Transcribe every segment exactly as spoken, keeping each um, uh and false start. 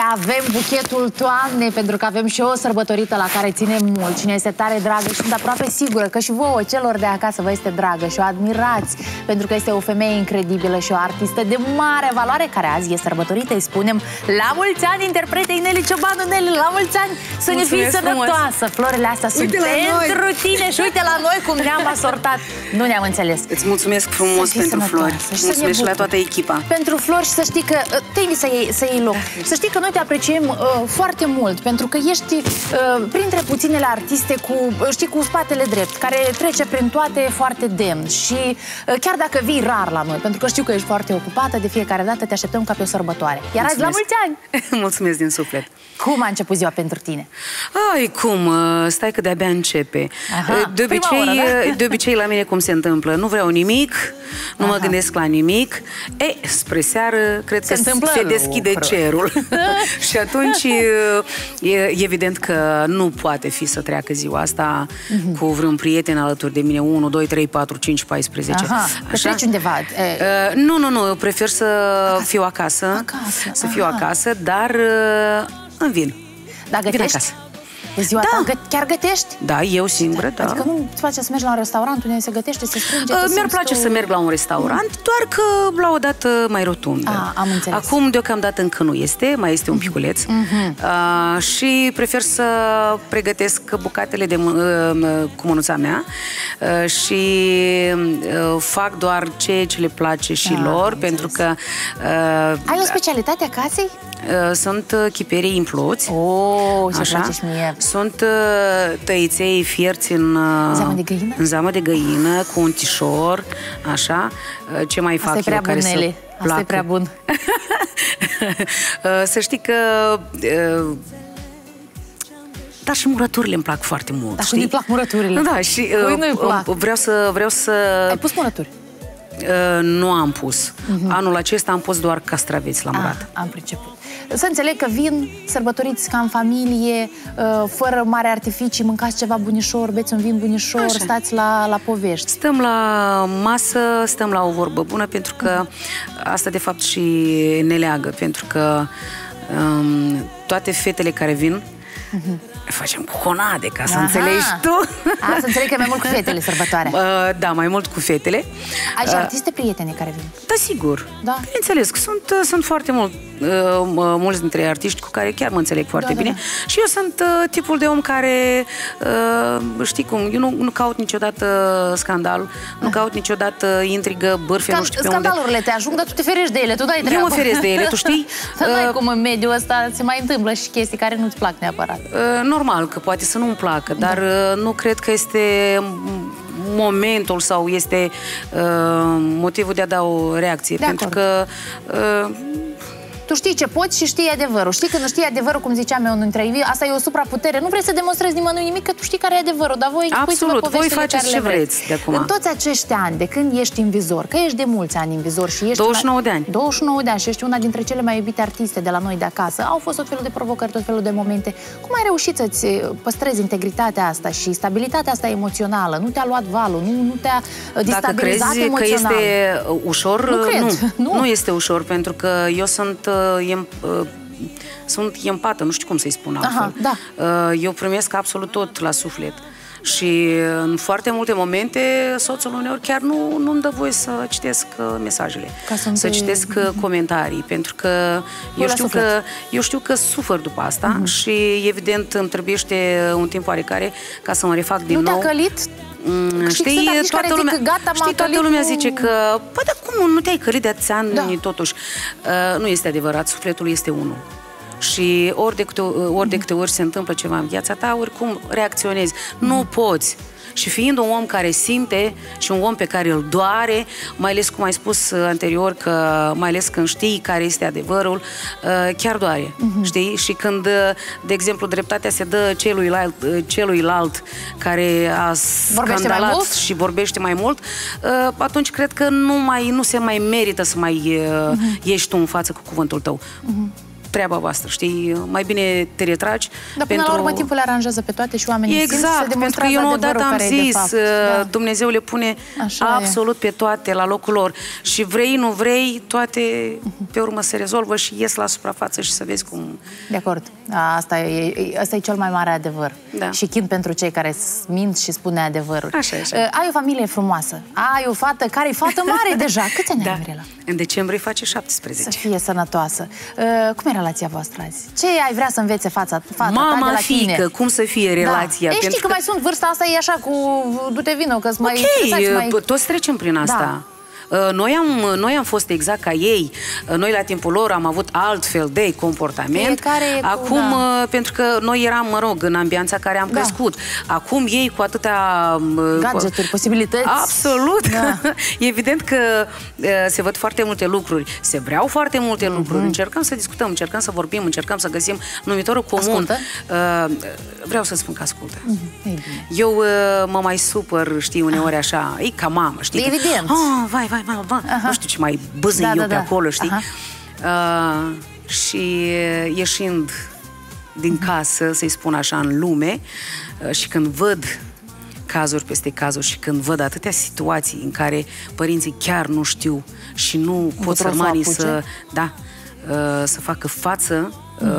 avem buchetul toamnei, pentru că avem și o sărbătorită la care ținem mult. Cine este tare dragă și sunt aproape sigură că și vouă, celor de acasă, vă este dragă și o admirați, pentru că este o femeie incredibilă și o artistă de mare valoare, care azi e sărbătorită, îi spunem la mulți ani interpretei Nelly Ciobanu. Nelly, la mulți ani, să ne fii sănătoasă. Florile astea sunt pentru tine și uite la noi cum ne-am asortat. Nu ne-am înțeles. Îți mulțumesc frumos pentru flori. Mulțumesc și la toată echipa. Pentru flori și să știi că te invit să iei, să iei loc. Să știi că noi te apreciem uh, foarte mult, pentru că ești uh, printre puținele artiste cu, știi, cu spatele drept, care trece prin toate foarte demn. Și uh, chiar dacă vii rar la noi, pentru că știu că ești foarte ocupată, de fiecare dată te așteptăm ca pe o sărbătoare. Iar azi la mulți ani! Mulțumesc din suflet! Cum a început ziua pentru tine? Ai, cum? Stai că de-abia începe. Aha, de, obicei, oră, da? de obicei la mine cum se întâmplă? Nu vreau nimic, nu Aha. mă gândesc la nimic. E, spre seară, cred se că se deschide lucru. cerul. Și atunci e evident că nu poate fi să treacă ziua asta uh-huh. cu vreun prieten alături de mine, unu, doi, trei, patru, cinci, paisprezece. Aha, că treci undeva. E... Uh, nu, nu, nu, eu prefer să acasă. fiu acasă, acasă. să Aha. fiu acasă, dar uh, îmi vin. Da, gătești? E ziua da. ta? Chiar gătești? Da, eu singură, da. Adică nu îți place să mergi la un restaurant unde se gătește, se strânge? Uh, Mi-ar place să merg la un restaurant, mm. doar că la o dată mai rotundă. Ah, am înțeles. Acum, deocamdată, încă nu este, mai este un piculeț. Mm-hmm. uh, și prefer să pregătesc bucatele de, uh, cu mânuța mea uh, și uh, fac doar ceea ce le place și ah, lor, pentru că... Uh, Ai o specialitate a casei? Uh, sunt chiperii impluți. Oh, ce place și mie. Sunt uh, tăiței fierți în, uh, zeamă de găină? în zeamă de găină, cu un tișor, așa. Uh, ce mai fac Asta eu e prea care bun, Nelly. să Asta placă? e prea bun. uh, să știi că... Uh, dar și murăturile îmi plac foarte mult. Dar nu-i plac murăturile? Da, și uh, vreau să, vreau să... Ai pus murături? Uh, nu am pus. Uh-huh. Anul acesta am pus doar castraveți la murat. Ah, am priceput. Să înțeleg că vin sărbătoriți ca în familie, fără mare artificii, mâncați ceva bunișor, beți un vin bunișor, așa. Stați la, la povești. Stăm la masă, stăm la o vorbă bună, pentru că asta de fapt și ne leagă, pentru că um, toate fetele care vin, uh-huh. facem cuconade, ca să Aha. înțelegi tu. A, să înțeleg că mai mult cu fetele sărbătoarea. Uh, da, mai mult cu fetele. Ai și artiste prietene care vin? Da, sigur. Da. Bineînțeles, că sunt, sunt foarte mult, uh, mulți dintre artiști cu care chiar mă înțeleg foarte da, bine. Da, da. Și eu sunt uh, tipul de om care, uh, știi cum, eu nu, nu caut niciodată scandal, nu caut niciodată intrigă, bârfe, nu știu pe unde. Scandalurile te ajung, dar tu te ferești de ele, tu dai treabă. Eu mă feresc de ele, tu știi? Dar nu ai cum în mediul ăsta se mai întâmplă și chestii care nu-ți plac neapărat. Uh, normal că poate să nu-mi placă, dar da. nu cred că este momentul sau este uh, motivul de a da o reacție. De pentru acord. că uh, tu știi ce poți și știi adevărul. Știi când știi adevărul, cum ziceam eu în interviu, asta e o supraputere. Nu vrei să demonstrezi nimănui nimic, că tu știi care e adevărul, dar voi absolut, voi faceți ce vreți de acum. În toți acești ani, de când ești în vizor, că ești de mulți ani în vizor și ești douăzeci și nouă de ani. douăzeci și nouă de ani și ești una dintre cele mai iubite artiste de la noi de acasă. Au fost tot felul de provocări, tot felul de momente. Cum ai reușit să-ți păstrezi integritatea asta și stabilitatea asta emoțională? Nu te-a luat valul, nu, nu te-a destabilizat Dacă crezi emoțional? că este ușor, nu, cred. nu, nu. Nu este ușor, pentru că eu sunt uh, sunt empată, nu știu cum să-i spun altfel. Aha, da. Eu primesc absolut tot la suflet. Și în foarte multe momente soțul uneori chiar nu, nu-mi dă voie să citesc mesajele, să citesc comentarii, pentru că eu știu că, eu știu că sufăr după asta uh-huh. și evident îmi trebuiește un timp oarecare ca să mă refac din nu nou. Nu te-a călit? Mm, știi, toată lumea, zic, gata, știi, toată lumea nu... zice că păi, dar cum nu te-ai călit de atâția ani, da. Totuși. Uh, nu este adevărat, sufletul este unul. Și ori de câte ori, de câte ori se întâmplă ceva în viața ta, oricum reacționezi. Mm. Nu poți. Și fiind un om care simte și un om pe care îl doare, mai ales cum ai spus anterior, că mai ales când știi care este adevărul, chiar doare. Mm-hmm. Știi? Și când, de exemplu, dreptatea se dă celuilalt, celuilalt care a scandalat și vorbește mai mult, atunci cred că nu, mai, nu se mai merită să mai mm-hmm. ieși tu în față cu cuvântul tău. Mm-hmm. treaba voastră, știi? Mai bine te retragi. Dar până pentru... la urmă timpul le aranjează pe toate și oamenii exact, simt, se pentru că eu odată am zis, da. Dumnezeu le pune așa absolut e. pe toate la locul lor. Și vrei, nu vrei, toate pe urmă se rezolvă și ies la suprafață și să vezi cum... De acord. Asta e, asta e cel mai mare adevăr. Da. Și chin pentru cei care mint și spun neadevărul. Așa, așa. Ai o familie frumoasă. Ai o fată care e fată mare deja. Câți ani da. ai, Mirela? În decembrie face șaptesprezece. Să fie sănătoasă. Cum e relația voastră azi? Ce ai vrea să învețe fața, fata Mama, ta de la fiică, tine? Cum să fie relația? Da. Ei, știi că, că mai sunt vârsta asta, e așa cu du-te vino, că-s mai... Ok, mai... toți trecem prin asta. Da. Noi am, noi am fost exact ca ei. Noi la timpul lor am avut altfel de comportament. Cu, Acum, da. pentru că noi eram, mă rog, în ambianța care am da. crescut. Acum ei cu atâtea... gadgeturi, posibilități. Absolut. Da. Evident că se văd foarte multe lucruri. Se vreau foarte multe mm-hmm. lucruri. Încercăm să discutăm, încercăm să vorbim, încercăm să găsim numitorul comun. Ascultă? Vreau să spun că ascultă. Mm-hmm. Eu mă mai supăr, știi, uneori așa, e ca mamă, știi? Evident. Că, oh, vai, vai, vai, vai. Nu știu ce mai băză da, eu da, pe da. acolo, știi? Uh, și ieșind din casă, să-i spun așa, în lume, uh, și când văd cazuri peste cazuri și când văd atâtea situații în care părinții chiar nu știu și nu pot sărmanii să, da, uh, să facă față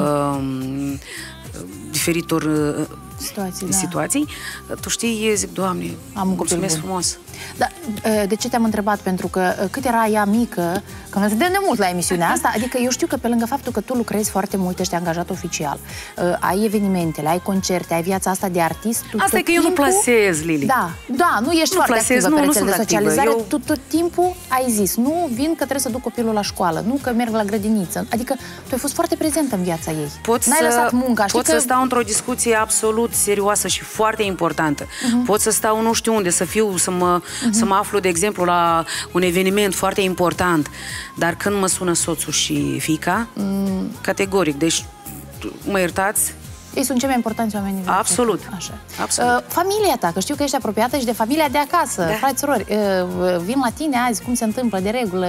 uh, diferitor uh, situații, da. situații, tu știi, zic, Doamne, am mulțumesc frumos. Dar de ce te-am întrebat? Pentru că cât era ea mică, că mă vedem de mult la emisiunea asta, adică eu știu că pe lângă faptul că tu lucrezi foarte mult, ești angajat oficial, ai evenimentele, ai concerte, ai viața asta de artist, tu asta e că eu nu plasez, Lili. Da, da, nu ești nu foarte plasez, activă nu, pe rețele de socializare, eu... tu tot timpul ai zis, nu vin că trebuie să duc copilul la școală, nu că merg la grădiniță, adică tu ai fost foarte prezentă în viața ei. N-ai lăsat munca. Pot că... să stau într-o discuție absolut serioasă și foarte importantă. Uh-huh. Pot să stau nu știu unde, să fiu, să mă, uh-huh. să mă aflu, de exemplu, la un eveniment foarte important, dar când mă sună soțul și fiica, mm. categoric, deci mă iertați, ei sunt cei mai importanți oameni. Absolut. Așa. Absolut. Uh, familia ta, că știu că ești apropiată și de familia de acasă, da. frați, surori, uh, vin la tine azi, cum se întâmplă de regulă?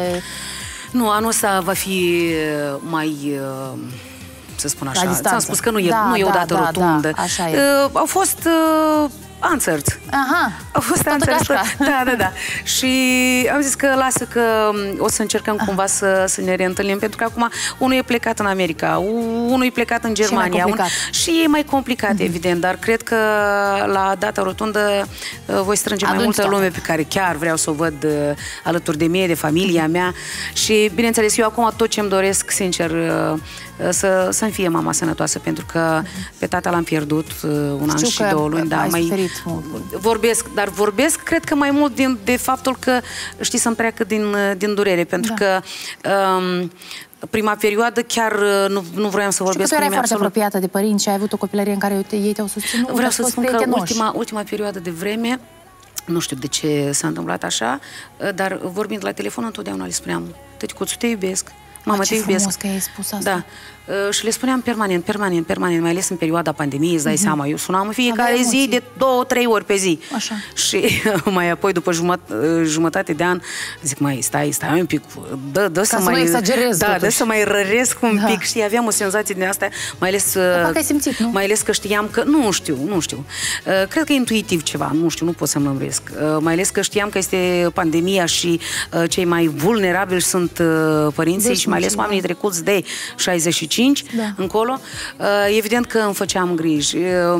Nu, anul ăsta va fi mai... Uh, să spun așa. Ți-am spus că nu e, da, nu e o da, dată da, rotundă. Da, așa e. Uh, au fost uh, anțărți. Aha. Au fost anțărți. Da, da, da. Și am zis că lasă că o să încercăm Aha. cumva să, să ne reîntâlnim, pentru că acum unul e plecat în America, unul e plecat în Germania. Și, un, și e mai complicat, mm-hmm. evident, dar cred că la data rotundă uh, voi strânge Adunci mai multă toate. lume pe care chiar vreau să o văd uh, alături de mine, de familia mm-hmm. mea. Și, bineînțeles, eu acum tot ce-mi doresc, sincer, uh, să, să-mi fie mama sănătoasă, pentru că pe tata l-am pierdut uh, un Știu an și două luni. Da, mai vorbesc, dar vorbesc, cred că mai mult din, de faptul că, știi, să-mi treacă din, din durere, pentru da. că um, prima perioadă chiar nu, nu vroiam să vorbesc cu nimeni. Tu erai foarte apropiată de părinți și ai avut o copilărie în care ei te-au susținut. Vreau să spun că ultima, ultima perioadă de vreme, nu știu de ce s-a întâmplat așa, dar vorbind la telefon întotdeauna le spuneam: tăticuțu, te iubesc. Mama, te iubesc. Frumos că ai spus asta. Da. Uh, și le spuneam permanent, permanent, permanent, mai ales în perioada pandemiei, îți dai mm-hmm. seama, eu sunam în fiecare Avea zi emoții. de două, trei ori pe zi. Așa. Și mai apoi, după jumăt, jumătate de an, zic, mai stai, stai un pic, dă, dă să, să mai... exagerez, da, totuși. dă să mai răresc un da. pic, știi, aveam o senzație din asta, mai ales... Dar ai simțit, nu? Mai ales că știam că, nu știu, nu știu, uh, cred că e intuitiv ceva, nu știu, nu pot să-mi lămuresc. Uh, mai ales că știam că este pandemia și uh, cei mai vulnerabili sunt uh, părinții deci, și mai ales oamenii trecuți de șaizeci și cinci da. încolo. Evident că îmi făceam griji.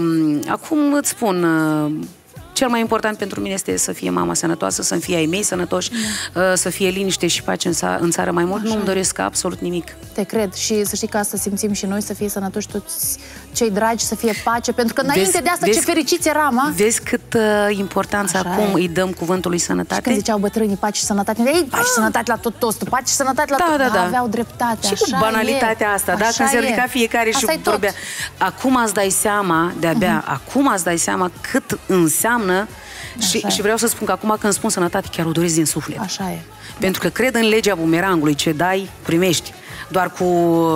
Acum îți spun, cel mai important pentru mine este să fie mama sănătoasă, să fie ai mei sănătoși, da. să fie liniște și pace în, în țară mai mult. Nu-mi doresc absolut nimic. Te cred și să știi că asta simțim și noi, să fie sănătoși toți cei dragi, să fie pace, pentru că înainte vezi, de asta vezi, ce fericiți eram, a? Vezi cât uh, importanță Așa acum e. îi dăm cuvântului sănătate? Și când ziceau bătrânii pace și sănătate, ei, pace și sănătate la tot tostul, pace și sănătate la da, tot, da, da. aveau dreptate. Și cu banalitatea e. asta, da? Când se ridica fiecare și vorbea. Acum îți dai seama, de-abia, uh-huh. acum îți dai seama cât înseamnă. Și, și vreau să spun că acum când spun sănătate, chiar o doresc din suflet. Așa e. Pentru că cred în legea bumerangului, ce dai, primești. doar cu,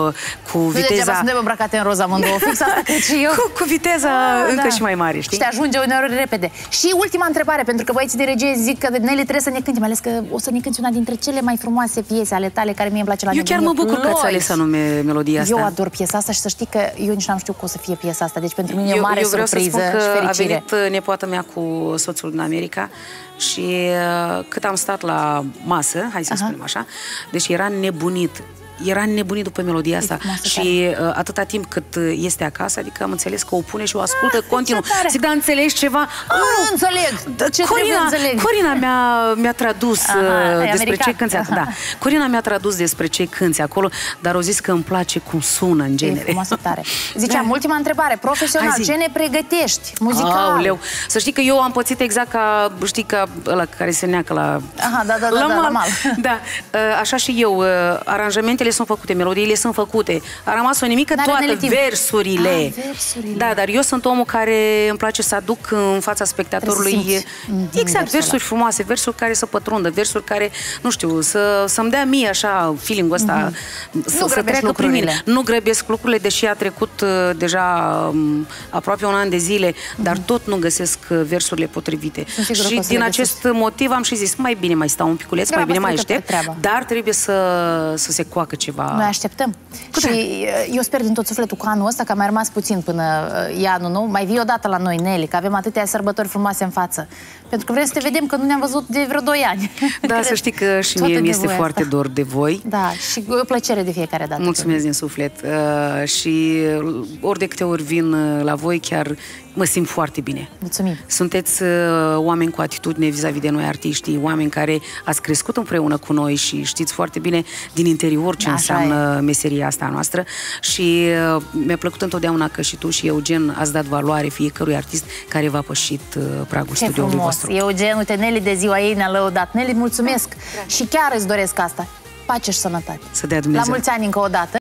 cu viteza... Nu degeaba suntem îmbrăcate în roz amândouă, fix asta cred și eu. Cu, cu viteza ah, încă da. și mai mare, știi? Și te ajunge uneori repede. Și ultima întrebare, pentru că băieții de regie zic că Nelly trebuie să ne cânti, mai ales că o să ne cânti una dintre cele mai frumoase piese ale tale, care mie îmi place la nebunie. Eu chiar mă bucur că ți-a ales anume melodia asta. Eu ador piesa asta și să știi că eu nici n-am știut că o să fie piesa asta, deci pentru mine e o mare eu vreau surpriză să spun că și fericire. A venit nepoata mea cu soțul din America și uh, cât am stat la masă, hai să Aha. spunem așa, deci era nebunit. Era nebunit după melodia asta și uh, atâta timp cât este acasă, adică am înțeles că o pune și o ascultă ah, continuu. Zic, dar înțelegi ceva? Nu, nu înțeleg. Da, ce Corina, înțeleg? Corina mi-a mi tradus Aha, uh, despre american. ce cânti. Da. Corina mi-a tradus despre ce cânti acolo, dar au zis că îmi place cum sună în genere. E frumoasă tare. Ziceam, da. ultima întrebare, profesional, ce ne pregătești muzical? Aoleu. Să știi că eu am pățit exact ca, știi, ca ăla care se neacă la... Aha, da, da, da, la da, mal. la mal. Da, așa și eu, aranjamentele sunt făcute, melodiile sunt făcute. A rămas o nimică toată, versurile. Ah, versurile. Da, dar eu sunt omul care îmi place să aduc în fața spectatorului exact, versuri frumoase, versuri care să pătrundă, versuri care, nu știu, să, să-mi dea mie așa feeling-ul ăsta, mm-hmm. să, nu să treacă prin mine. Nu grăbesc lucrurile, deși a trecut uh, deja um, aproape un an de zile, mm-hmm. dar tot nu găsesc uh, versurile potrivite. Și din acest găsesc. motiv am și zis, mai bine mai stau un piculeț, Graba mai bine mai aștept, dar trebuie să, să se coacă ceva. Noi așteptăm. Și eu sper din tot sufletul cu anul ăsta, că a mai rămas puțin până e anul nou, mai vii odată la noi, Nelly, că avem atâtea sărbători frumoase în față. Pentru că vrem okay. să te vedem, că nu ne-am văzut de vreo doi ani. Da, să știi că și mie mi este foarte asta. dor de voi. Da, și o plăcere de fiecare dată. Mulțumesc din suflet. Uh, și ori de câte ori vin la voi, chiar mă simt foarte bine. Mulțumim. Sunteți uh, oameni cu atitudine vis-a-vis de noi, artiștii, oameni care ați crescut împreună cu noi și știți foarte bine din interior ce Așa înseamnă e. meseria asta noastră. Și uh, mi-a plăcut întotdeauna că și tu și Eugen ați dat valoare fiecărui artist care v-a pășit uh, pragul ce studioului frumos. vostru. Eugen, uite, Nelly de ziua ei ne-a lăudat. Nelly, mulțumesc! Da. Și chiar îți doresc asta. Pace și sănătate. Să dea Dumnezeu. La mulți ani încă o dată.